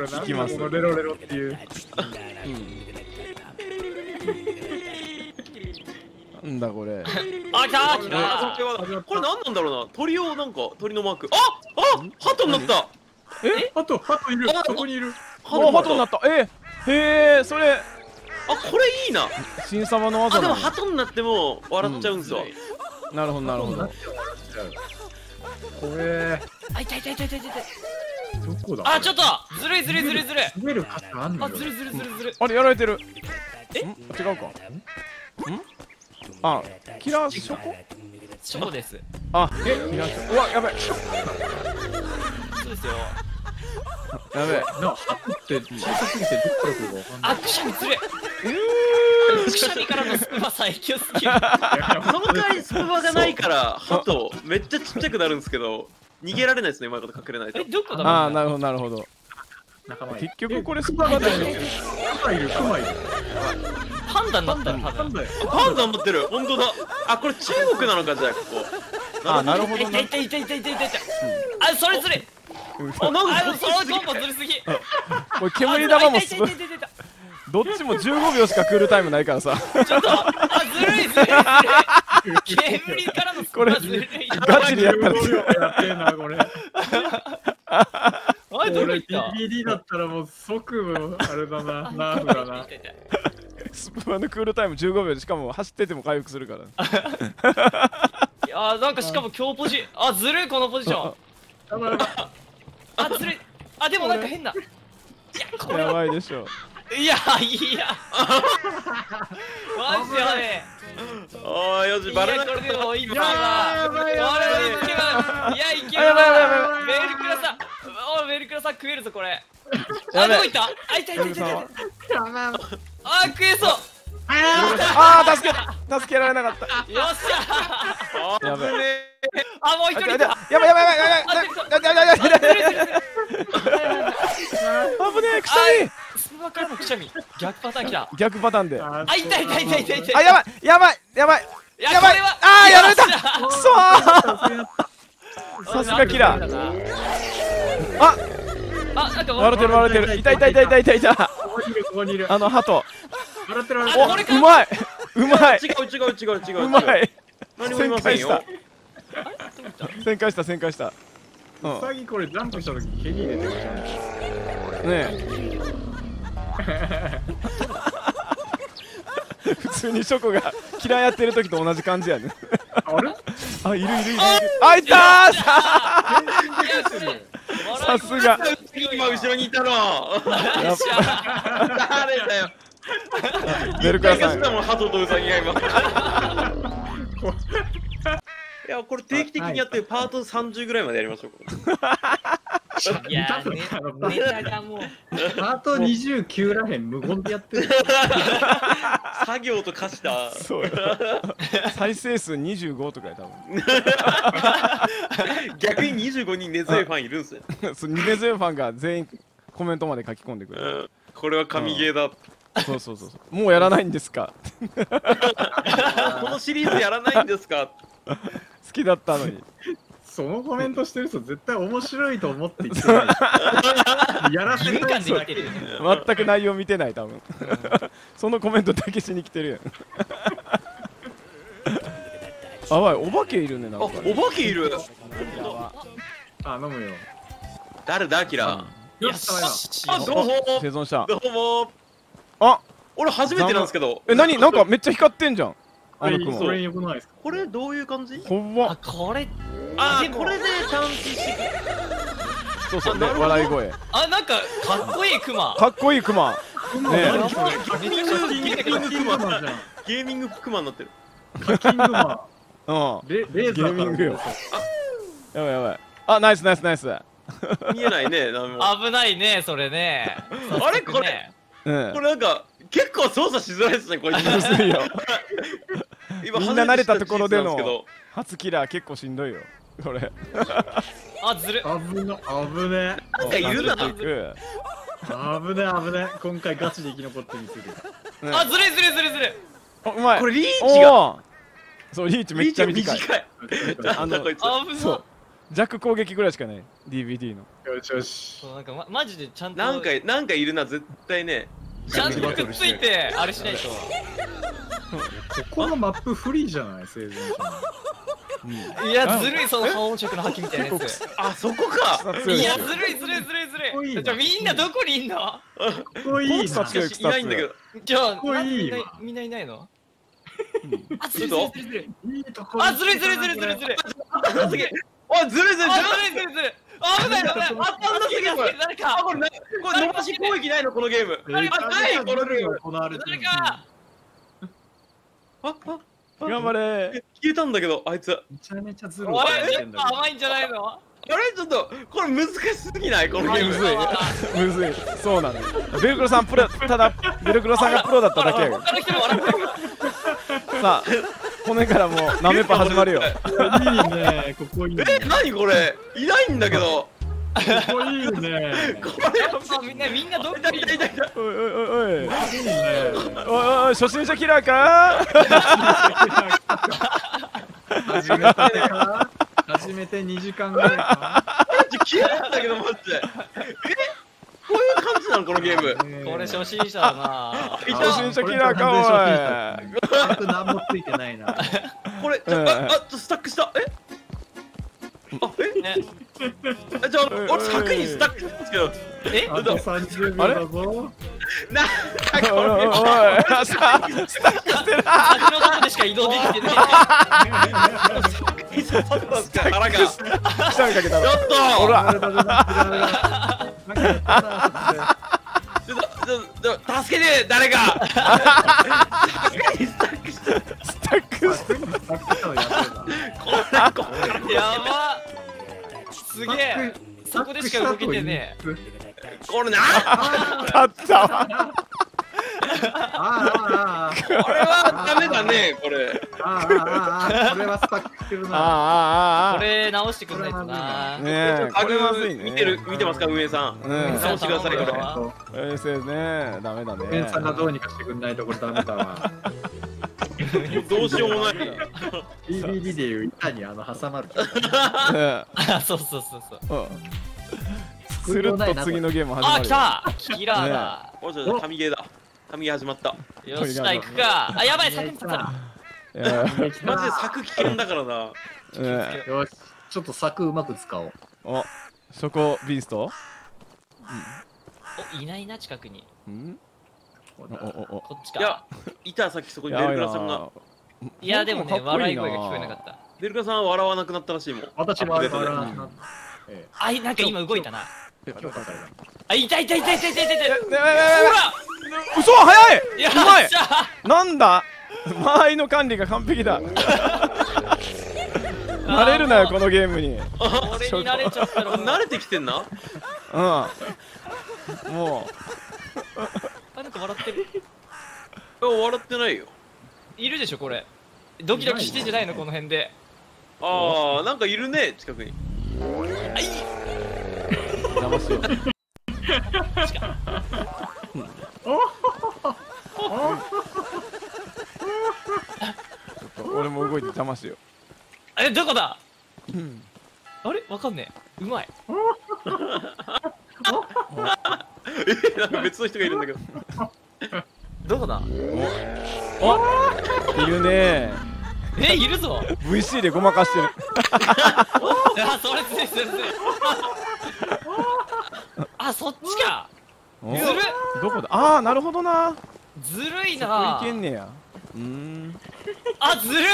れ聞きます。 このレロレロっていう。 なんだこれ。 あ、来た来た。これ何なんだろうな。鳥をなんか鳥のマーク。鳩になった。 鳩いる。そこにいる。 鳩になった。へえ、それ。 これいいな。 新様の技。 でも鳩になっても笑っちゃうんすわ。 なるほどなるほど。 これ。 痛い痛い痛い痛い痛い。 どこだ。 ちょっとずるいずるいずるいずるい。 滑る価値あんの。 ずるずるずるずる。 あれやられてる。違うか。キラーショコ。 ショコです。 キラーショコ。うわ、やべ。 そうですよ。 やべ。 鳩って小さすぎてどっから来るかわかんない。 くしゃみずるい。くしゃみからのスプマ最強すぎる。その代わりスプマがないから鳩めっちゃちっちゃくなるんですけど逃げられないですね。うまいこと隠れないと。どこだ。 なるほどなるほど。結局これスプマだよ。 クマいる。 パンダになったよ。パンダになってる。本当だ。これ中国なのかじゃあここ。 なるほどね。 痛い。それずるい。なんかそのコンボずるすぎ。 これ煙玉もスプ。どっちも15秒しかクールタイムないからさ。 ちょっとずるい。煙からのスプマずるい。 ガチでやったらやってんなこれ。俺 BBD だったらもう即あれだな、ナーフだな。 スプマのクールタイム15秒でしかも走ってても回復するから。 なんかしかも強ポジ。ずるいこのポジション。ずるい。でもなんか変な。 やばいでしょ。 いやマジやべえ。よしバレない。これでもいいぞ。やばい。いやいける。メルクラさん食えるぞこれ。どこ行った。痛い。食えそう。 助けられなかった。 よっしゃ。 やべえ。 もう一人いた。 やばい。危ねえ、くしゃみ。 スプマからのくしゃみ。逆パターン来た。 逆パターンで。 痛い。 やばい。やられた。くそー。さすがキラー。 なんか笑ってる。痛い。鳩。うまい。 違う。 うまい。旋回した。 ウサギこれジャンプした時蹴り入れてるじゃん。 ねえ。普通にショコがキラーやってる時と同じ感じやね。いる。いたー。さすが。 今後ろにいたの。誰だよ。 メルクラさん。 鳩とウサギが今。いやこれ定期的にやってパート30ぐらいまでやりましょう。いやネタがもうパート29らへん無言でやってる。 作業と化した。 再生数25とかや多分。 逆に25人根強いファンいるんすよ。 根強いファンが全員コメントまで書き込んでくる。 これは神ゲーだ。 そうもうやらないんですか。 このシリーズやらないんですか。 好きだったのに。 そのコメントしてる人絶対面白いと思って言ってない。やらせる感じでる。 全く内容見てない多分。そのコメントだけしに来てるやん。お化けいるね。なんかお化けいる。 飲むよ。 誰だキラー。 よし。 どうも。 生存した。 どうも。俺初めてなんですけど。 何なんかめっちゃ光ってんじゃん。 これよくないですか。 これどういう感じ？ これこれで探知してく。 そう笑い声。 なんかかっこいいクマ。 かっこいいクマ。 ゲーミングクマになってる。 課金グマ。 レーザーミングよ。やばい。ナイス。 見えないね。危ないねそれね。あれこれなんか結構操作しづらいですねこれ。 むずいよ。みんな慣れたところでの初キラー結構しんどいよこれ。 ずる。 危ね。 なんかいるな。 危ね。今回ガチで生き残ってみせる。 ずるい。 うまい。 これリーチが。 そうリーチめっちゃ短い。 なんだこいつ。 弱攻撃ぐらいしかない DVD の。 よしよし。 そうなんかマジでちゃんとなんかいるな、絶対ね。 ちゃんとくっついてあれしないと。 このマップフリーじゃない、生前いやずるい、その覇王色の覇気みたいなやつ。 あ、そこか。 いやずるい。じゃあみんなどこにいんの？ かっこいいな。 しかしいないんだけど。 じゃあこいいわみんないないの？あずるいいいとこあずるい。 すげえ。あ、ずるい。 危ない。あったんだすげえ。誰か。 これ伸ばし攻撃ないのこのゲーム。ないこのゲーム。 誰か。 頑張れ。 消えたんだけど、あいつ。 めちゃめちゃずるい。 おいちょっと甘いんじゃないの？ あれちょっとこれ難しすぎないこのゲーム。 むずい。そうなんだ。ベルクロさんプロ、ただベルクロさんがプロだっただけやから。 他の人も笑ってる。 さあ、骨からもうなめパ始まるよ。 いいね、ここいいね。 何これいないんだけど。 ここいいね。 みんなどっかに。 おいおいおいおい。 いいね。 おいおい、初心者キラーか。 初めて2時間ぐらいか。 消えたんだけどマジで。こういう感じなのこのゲーム。 これ初心者だな。 初心者キラーかおい。 何もついてないな。 これスタックした。 ね。 じゃあ俺柵にスタックしたんですけど。 あと30秒だぞ。 なんおいおいおい。スタックしてる。 先のとこでしか移動できてない。 いつ立ったんですか腹が。 くしゃみかけたら。 ちょっと。 ほら。 助けて誰か。 スタックして。 やば。すげえ。そこでしか動けてねえ。 これな。 あったわ。 これはダメだねこれ。 これはスタックしてるな。 これ直してくんないとな。 ねえ、これまずいね。 見てますか運営さん。直してくださいこれ。 そうですね、ダメだね。 運営さんがどうにかしてくんないとこれダメだわ。 どうしようもない。 DVD でいう板に挟まる。 そう。 するっと次のゲーム始まる。 あ、来た。キラーだ。 おじゃ神ゲーだ。神ゲー始まった。 よし、行くか。あ、やばい、柵に刺さる。 マジで柵危険だからな。 よし、ちょっと柵うまく使おう。 お、そこビースト？ お、いないな近くに。 おこっちか。 いや、いたさっきそこにベルクラさんが。 いやでもね、笑い声が聞こえなかった。 ベルクラさんは笑わなくなったらしいもん。 私もあれだな。 あ、なんか今動いたな。あ、痛い。ほら。 嘘、早い。 いや、 うまい。なんだ。間合いの管理が完璧だ。慣れるなよこのゲームに。 俺に慣れちゃったら。 慣れてきてんな。 もあ、なんか笑ってる。 笑ってないよ。 いるでしょこれ。ドキドキしてんじゃないのこの辺で。 ああ、なんかいるね近くに。 あい。 邪魔しよう。俺も動いて邪魔しよう。 あれどこだ。あれわかんねえ。うまい。 なんか別の人がいるんだけど。 どこだ。 お、いるね。 いるぞ。 VC でごまかしてる。 あ、それつい。あ、そっちか。ずる。 どこだ。ああ、なるほどな。 ずるいな。 いけんねや。 あ、ずるい。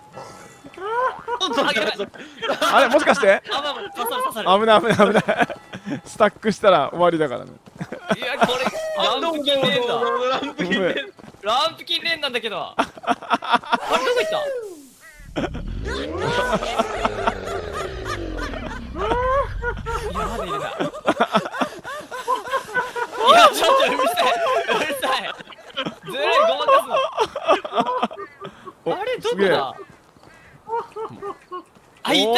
あれもしかして。 刺さる。 危ない。スタックしたら終わりだからね。 いや、これランプキンレーンだ。ランプキンレーンなんだけど。あれどこ行った。いや、まだいるな。いや、ちょっとうるさい。ずるい、ごまかすの。あれどこだ。あ、いた。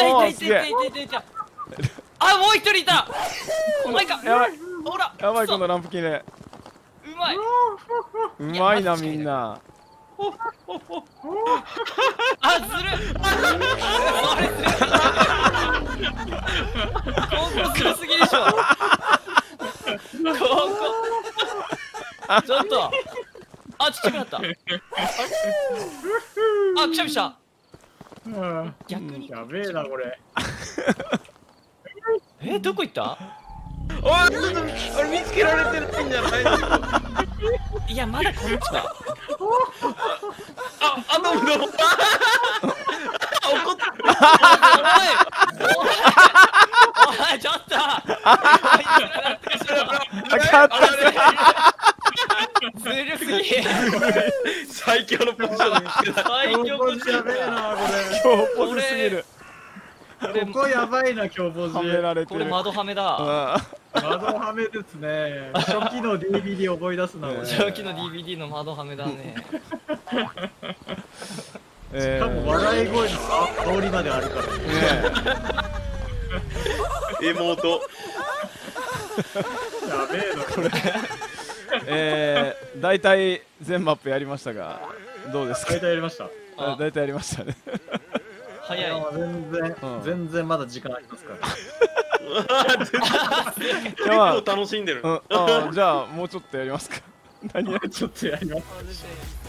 あ、もう一人いた。お前か。 やばい。 ほら。 やばい、このランプキンね。 うまい。 うまいなみんな。 あ、ずるっ。あれずるい。ここずるすぎでしょ。ここ。ちょっと。あ、ちっちゃくなった。あ、くしゃみした。逆に。 やべえなこれ。 どこ行った？ おい、ちょっと俺見つけられてないんじゃないの？ いや、まだこっちか。 どうもどうも。怒ってる。 おい、ちょっと。ずるすぎ。 最強のポジション見つけた。 最強ポジションやべえなこれ。 強ポジすぎる。 ここやばいな強ポジ。 はめられてこれる。 窓はめだ。 窓はめですね。初期の DVD 思い出すな。 初期の DVD の窓はめだね。 しかも笑い声の香りまであるからね。 妹。 やべえなこれ。 大体全マップやりましたがどうですか？ 大体やりました。 大体やりましたね。 早い。 全然まだ時間ありますから。 結構楽しんでる。 じゃあもうちょっとやりますか？何やちょっとやります。